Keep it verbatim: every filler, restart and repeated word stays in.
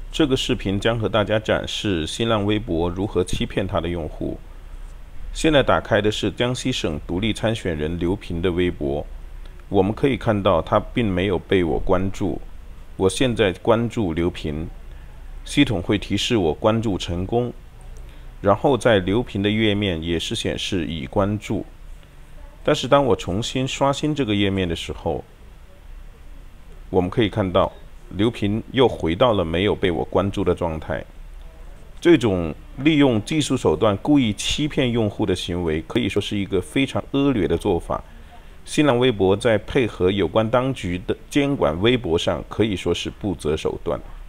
这个视频将和大家展示新浪微博如何欺骗它的用户。现在打开的是江西省独立参选人刘平的微博，我们可以看到他并没有被我关注。我现在关注刘平，系统会提示我关注成功，然后在刘平的页面也是显示已关注。但是当我重新刷新这个页面的时候，我们可以看到刘平又回到了没有被我关注的状态。这种利用技术手段故意欺骗用户的行为，可以说是一个非常恶劣的做法。新浪微博在配合有关当局的监管微博上，可以说是不择手段。